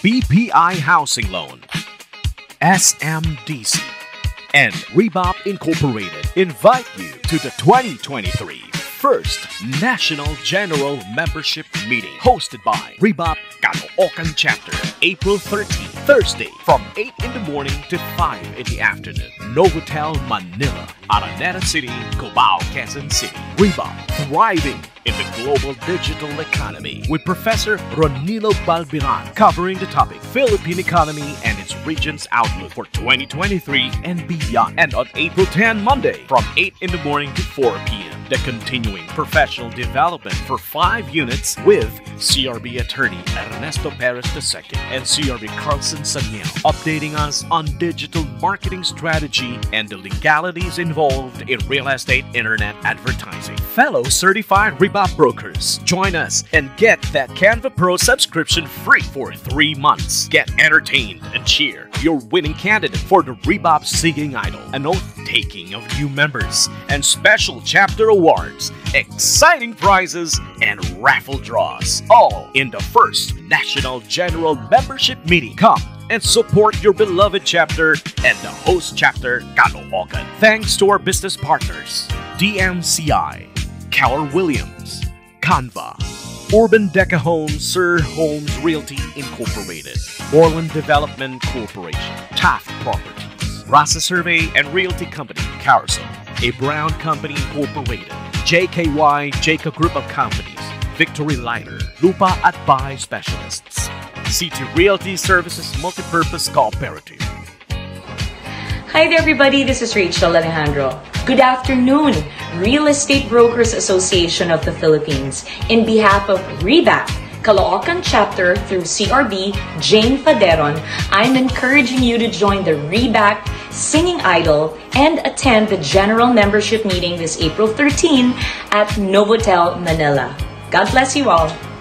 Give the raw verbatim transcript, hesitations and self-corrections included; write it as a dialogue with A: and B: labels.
A: B P I Housing Loan, S M D C, and REBAP Incorporated invite you to the twenty twenty-three First National General Membership Meeting hosted by REBAP Caloocan Chapter, April thirteenth, Thursday from eight in the morning to five in the afternoon. Novotel, Manila, Araneta City, Cubao, Quezon City. REBAP, thriving in the global digital economy, with Professor Ronilo Balbiran covering the topic Philippine economy and its region's outlook for twenty twenty-three and beyond. And on April tenth, Monday, from eight in the morning to four p m, the continuing professional development for five units with C R B attorney Ernesto Perez the second and C R B Carlson Saniel, updating us on digital marketing strategy and the legalities involved in real estate internet advertising. Fellow certified REBAP brokers, join us and get that Canva Pro subscription free for three months. Get entertained and cheer your winning candidate for the REBAP Singing Idol, an oath-taking of new members, and special chapter awards, exciting prizes, and raffle draws, all in the First National General Membership Meeting. Come and support your beloved chapter and the host chapter, Caloocan. Thanks to our business partners, D M C I, Keller Williams, Canva, Urban Deca Homes, Sir Homes Realty Incorporated, Orland Development Corporation, Taft Properties, Rasa Survey and Realty Company, Carousel, A Brown Company Incorporated, J K Y Jacob Group of Companies, Victory Lighter, Lupa at Buy Specialists, C T Realty Services Multipurpose Cooperative.
B: Hi there everybody, this is Rachel Alejandro. Good afternoon, Real Estate Brokers Association of the Philippines. In behalf of REBAP, Caloocan Chapter through C R B, Jane Faderon, I'm encouraging you to join the REBAP Singing Idol and attend the General Membership Meeting this April thirteenth at Novotel, Manila. God bless you all.